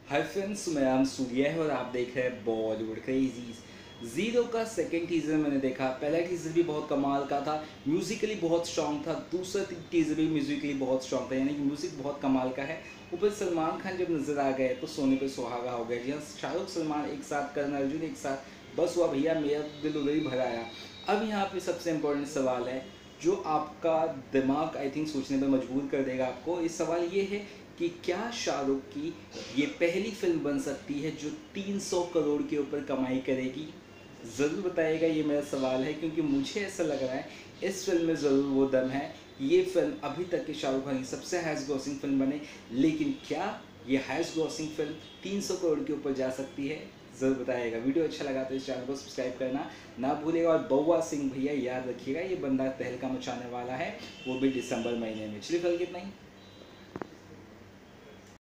Hi friends, मैं नाम सूर्या है और आप देख रहे हैं बॉलीवुड क्रेजीज। जीरो का सेकंड टीजर मैंने देखा। पहला टीजर भी बहुत कमाल का था, म्यूजिकली बहुत स्ट्रॉन्ग था। दूसरा टीजर भी म्यूजिकली बहुत स्ट्रॉन्ग था, यानी कि म्यूजिक बहुत कमाल का है। ऊपर सलमान खान जब नजर आ गए तो सोने पे सुहागा हो गया। जी हाँ, शाहरुख सलमान एक साथ, करण अर्जुन एक साथ, बस हुआ भैया, मेरा दिल उधर ही भर आया। अब यहाँ पे सबसे इम्पोर्टेंट सवाल है जो आपका दिमाग आई थिंक सोचने पर मजबूर कर देगा आपको। इस सवाल ये है कि क्या शाहरुख की ये पहली फिल्म बन सकती है जो 300 करोड़ के ऊपर कमाई करेगी? ज़रूर बताइएगा, ये मेरा सवाल है, क्योंकि मुझे ऐसा लग रहा है इस फिल्म में ज़रूर वो दम है। ये फिल्म अभी तक की शाहरुख खान की सबसे हाईएस्ट ग्रॉसिंग फिल्म बने, लेकिन क्या ये हाईएस्ट ग्रॉसिंग फिल्म 300 करोड़ के ऊपर जा सकती है? ज़रूर बताइएगा। वीडियो अच्छा लगा तो इस चैनल को सब्सक्राइब करना ना भूलिएगा। और बउआ सिंह भैया याद रखिएगा, ये बंदा तहलका मचाने वाला है, वो भी दिसंबर महीने में। चलिए फिल्म कितना ही